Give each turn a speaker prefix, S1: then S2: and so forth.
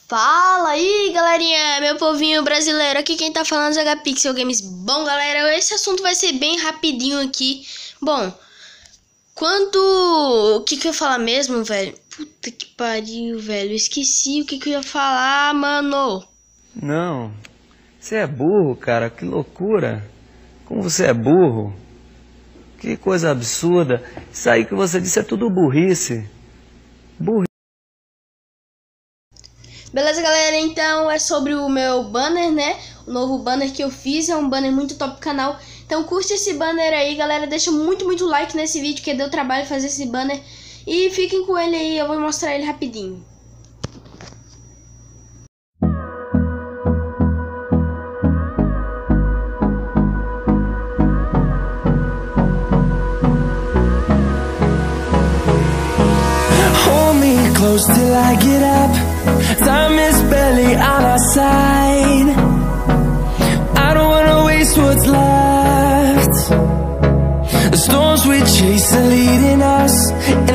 S1: Fala aí, galerinha, meu povinho brasileiro, aqui quem tá falando é Pixel Games. Bom, galera, esse assunto vai ser bem rapidinho aqui. Bom, o que eu ia falar mesmo, velho? Puta que pariu, velho, esqueci o que eu ia falar, mano.
S2: Não, você é burro, cara, que loucura. Como você é burro. Que coisa absurda. Isso aí que você disse é tudo burrice.
S1: Beleza, galera, então é sobre o meu banner, né? O novo banner que eu fiz, é um banner muito top do canal. Então curte esse banner aí, galera, deixa muito like nesse vídeo, que deu trabalho fazer esse banner. E fiquem com ele aí, eu vou mostrar ele rapidinho.
S3: Close till I get up. Time is barely on our side. I don't wanna waste what's left. The storms we chase are leading us